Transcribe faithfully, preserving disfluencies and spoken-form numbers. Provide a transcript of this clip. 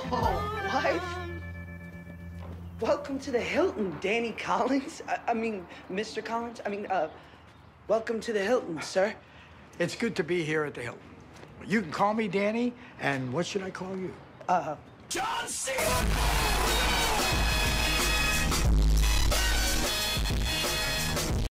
Oh, what? Welcome to the Hilton, Danny Collins. I, I mean, Mister Collins. I mean, uh, welcome to the Hilton, sir. It's good to be here at the Hilton. You can call me Danny, and what should I call you? Uh, John Cena!